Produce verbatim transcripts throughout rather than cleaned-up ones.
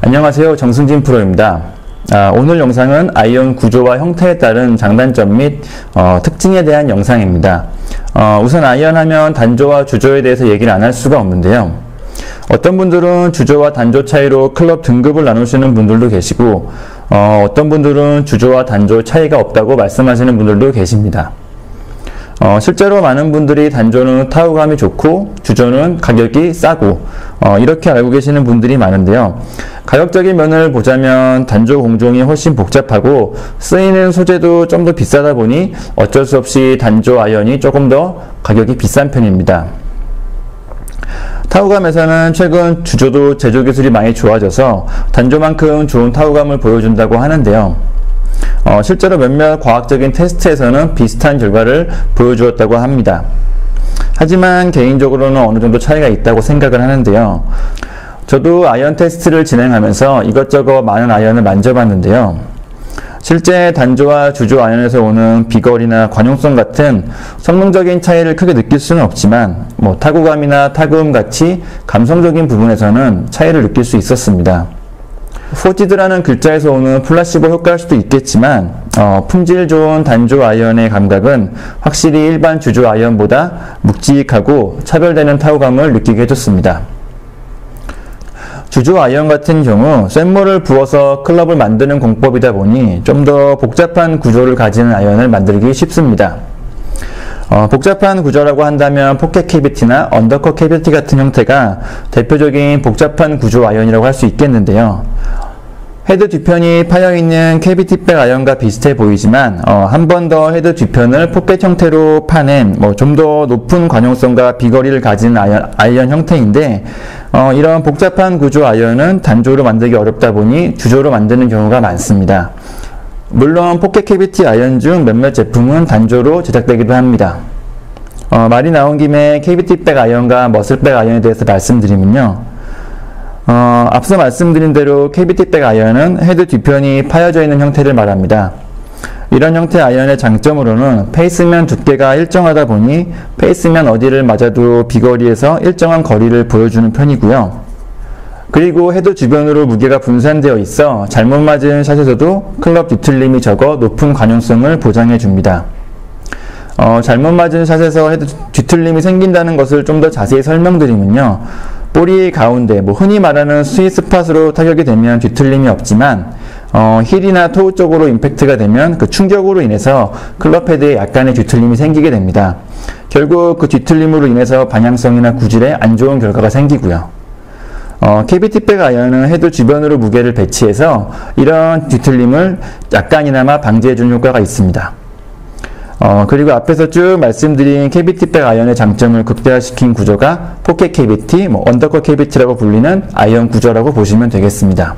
안녕하세요, 정승진 프로입니다. 아, 오늘 영상은 아이언 구조와 형태에 따른 장단점 및 어, 특징에 대한 영상입니다. 어, 우선 아이언 하면 단조와 주조에 대해서 얘기를 안 할 수가 없는데요. 어떤 분들은 주조와 단조 차이로 클럽 등급을 나누시는 분들도 계시고 어, 어떤 분들은 주조와 단조 차이가 없다고 말씀하시는 분들도 계십니다. 어, 실제로 많은 분들이 단조는 타후감이 좋고 주조는 가격이 싸고 어, 이렇게 알고 계시는 분들이 많은데요. 가격적인 면을 보자면 단조 공종이 훨씬 복잡하고 쓰이는 소재도 좀 더 비싸다 보니 어쩔 수 없이 단조 아이언이 조금 더 가격이 비싼 편입니다. 타후감에서는 최근 주조도 제조 기술이 많이 좋아져서 단조만큼 좋은 타후감을 보여준다고 하는데요. 어, 실제로 몇몇 과학적인 테스트에서는 비슷한 결과를 보여주었다고 합니다. 하지만 개인적으로는 어느 정도 차이가 있다고 생각을 하는데요. 저도 아이언 테스트를 진행하면서 이것저것 많은 아이언을 만져봤는데요. 실제 단조와 주조 아이언에서 오는 비거리나 관용성 같은 성능적인 차이를 크게 느낄 수는 없지만 뭐 타구감이나 타그음 같이 감성적인 부분에서는 차이를 느낄 수 있었습니다. 포지드라는 글자에서 오는 플라시보 효과일 수도 있겠지만 어, 품질 좋은 단조 아이언의 감각은 확실히 일반 주조 아이언보다 묵직하고 차별되는 타후감을 느끼게 해줬습니다. 주조 아이언 같은 경우 쇳물을 부어서 클럽을 만드는 공법이다 보니 좀 더 복잡한 구조를 가지는 아이언을 만들기 쉽습니다. 어, 복잡한 구조라고 한다면 포켓 캐비티나 언더컷 캐비티 같은 형태가 대표적인 복잡한 구조 아이언이라고 할 수 있겠는데요. 헤드 뒤편이 파여있는 캐비티백 아이언과 비슷해 보이지만 어, 한 번 더 헤드 뒤편을 포켓 형태로 파낸 뭐 좀 더 높은 관용성과 비거리를 가진 아이언, 아이언 형태인데 어, 이런 복잡한 구조 아이언은 단조로 만들기 어렵다 보니 주조로 만드는 경우가 많습니다. 물론 포켓 캐비티 아이언 중 몇몇 제품은 단조로 제작되기도 합니다. 어, 말이 나온 김에 캐비티백 아이언과 머슬백 아이언에 대해서 말씀드리면요. 어, 앞서 말씀드린 대로 캐비티백 아이언은 헤드 뒤편이 파여져 있는 형태를 말합니다. 이런 형태 아이언의 장점으로는 페이스면 두께가 일정하다 보니 페이스면 어디를 맞아도 비거리에서 일정한 거리를 보여주는 편이고요. 그리고 헤드 주변으로 무게가 분산되어 있어 잘못 맞은 샷에서도 클럽 뒤틀림이 적어 높은 관용성을 보장해 줍니다. 어, 잘못 맞은 샷에서 헤드 뒤틀림이 생긴다는 것을 좀 더 자세히 설명드리면요. 볼이 가운데, 뭐 흔히 말하는 스윗 스팟으로 타격이 되면 뒤틀림이 없지만 어, 힐이나 토우 쪽으로 임팩트가 되면 그 충격으로 인해서 클럽 헤드에 약간의 뒤틀림이 생기게 됩니다. 결국 그 뒤틀림으로 인해서 방향성이나 구질에 안 좋은 결과가 생기고요. 어, 캐비티백 아이언은 헤드 주변으로 무게를 배치해서 이런 뒤틀림을 약간이나마 방지해주는 효과가 있습니다. 어, 그리고 앞에서 쭉 말씀드린 캐비티백 아이언의 장점을 극대화시킨 구조가 포켓 캐비티, 뭐 언더컷 캐비티라고 불리는 아이언 구조라고 보시면 되겠습니다.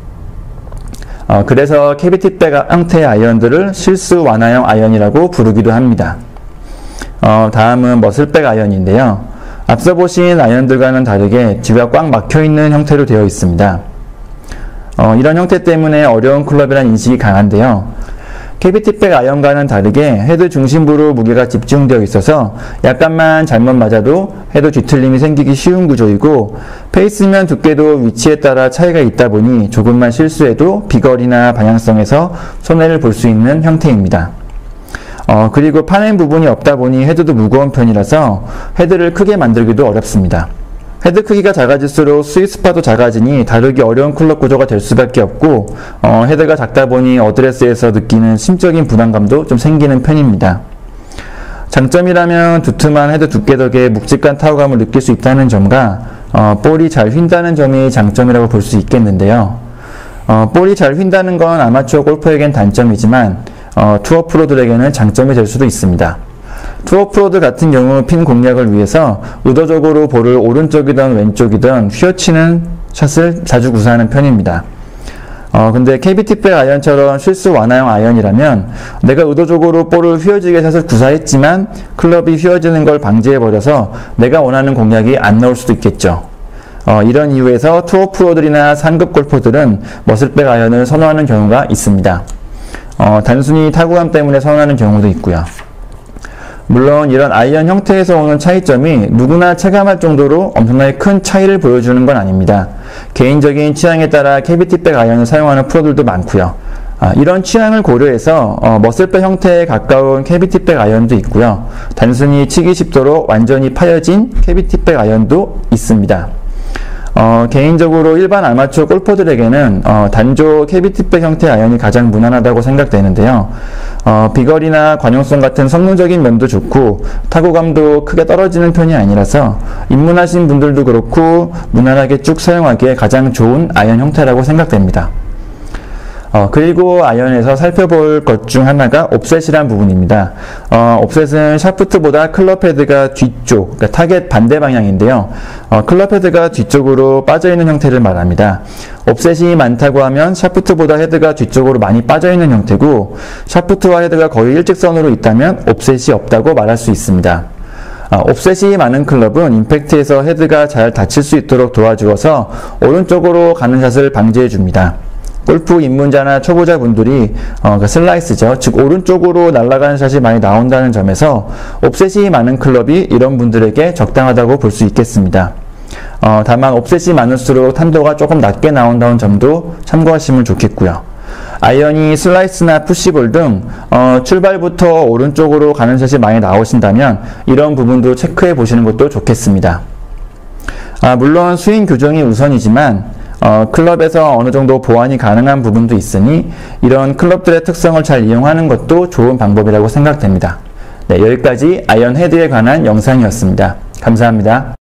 어, 그래서 캐비티백 형태의 아이언들을 실수 완화형 아이언이라고 부르기도 합니다. 어, 다음은 머슬백 아이언인데요. 앞서 보신 아이언들과는 다르게 뒤가 꽉 막혀있는 형태로 되어 있습니다. 어, 이런 형태 때문에 어려운 클럽이란 인식이 강한데요. 캐비티백 아이언과는 다르게 헤드 중심부로 무게가 집중되어 있어서 약간만 잘못 맞아도 헤드 뒤틀림이 생기기 쉬운 구조이고 페이스면 두께도 위치에 따라 차이가 있다 보니 조금만 실수해도 비거리나 방향성에서 손해를 볼 수 있는 형태입니다. 어, 그리고 파낸 부분이 없다 보니 헤드도 무거운 편이라서 헤드를 크게 만들기도 어렵습니다. 헤드 크기가 작아질수록 스윗스팟도 작아지니 다루기 어려운 클럽 구조가 될 수밖에 없고 어, 헤드가 작다 보니 어드레스에서 느끼는 심적인 부담감도 좀 생기는 편입니다. 장점이라면 두툼한 헤드 두께 덕에 묵직한 타후감을 느낄 수 있다는 점과 어, 볼이 잘 휜다는 점이 장점이라고 볼 수 있겠는데요. 어, 볼이 잘 휜다는 건 아마추어 골퍼에겐 단점이지만 어, 투어 프로들에게는 장점이 될 수도 있습니다. 투어 프로들 같은 경우 핀 공략을 위해서 의도적으로 볼을 오른쪽이든 왼쪽이든 휘어치는 샷을 자주 구사하는 편입니다. 어, 근데 캐비티백 아이언처럼 실수 완화형 아이언이라면 내가 의도적으로 볼을 휘어지게 샷을 구사했지만 클럽이 휘어지는 걸 방지해버려서 내가 원하는 공략이 안 나올 수도 있겠죠. 어, 이런 이유에서 투어 프로들이나 상급 골퍼들은 머슬백 아이언을 선호하는 경우가 있습니다. 어, 단순히 타구감 때문에 선호하는 경우도 있고요. 물론 이런 아이언 형태에서 오는 차이점이 누구나 체감할 정도로 엄청나게 큰 차이를 보여주는 건 아닙니다. 개인적인 취향에 따라 캐비티백 아이언을 사용하는 프로들도 많고요. 아, 이런 취향을 고려해서 어, 머슬백 형태에 가까운 캐비티백 아이언도 있고요. 단순히 치기 쉽도록 완전히 파여진 캐비티백 아이언도 있습니다. 어, 개인적으로 일반 아마추어 골퍼들에게는 어, 단조 캐비티백 형태의 아이언이 가장 무난하다고 생각되는데요. 어, 비거리나 관용성 같은 성능적인 면도 좋고 타구감도 크게 떨어지는 편이 아니라서 입문하신 분들도 그렇고 무난하게 쭉 사용하기에 가장 좋은 아이언 형태라고 생각됩니다. 어, 그리고 아이언에서 살펴볼 것 중 하나가 옵셋이란 부분입니다. 어, 옵셋은 샤프트보다 클럽 헤드가 뒤쪽, 그러니까 타겟 반대 방향인데요. 어, 클럽 헤드가 뒤쪽으로 빠져있는 형태를 말합니다. 옵셋이 많다고 하면 샤프트보다 헤드가 뒤쪽으로 많이 빠져있는 형태고, 샤프트와 헤드가 거의 일직선으로 있다면 옵셋이 없다고 말할 수 있습니다. 어, 옵셋이 많은 클럽은 임팩트에서 헤드가 잘 닫힐 수 있도록 도와주어서 오른쪽으로 가는 샷을 방지해 줍니다. 골프 입문자나 초보자 분들이 어, 그 슬라이스죠. 즉 오른쪽으로 날아가는 샷이 많이 나온다는 점에서 옵셋이 많은 클럽이 이런 분들에게 적당하다고 볼 수 있겠습니다. 어, 다만 옵셋이 많을수록 탄도가 조금 낮게 나온다는 점도 참고하시면 좋겠고요. 아이언이 슬라이스나 푸시볼 등 어, 출발부터 오른쪽으로 가는 샷이 많이 나오신다면 이런 부분도 체크해 보시는 것도 좋겠습니다. 아, 물론 스윙 교정이 우선이지만 어, 클럽에서 어느 정도 보완이 가능한 부분도 있으니 이런 클럽들의 특성을 잘 이용하는 것도 좋은 방법이라고 생각됩니다. 네, 여기까지 아이언 헤드에 관한 영상이었습니다. 감사합니다.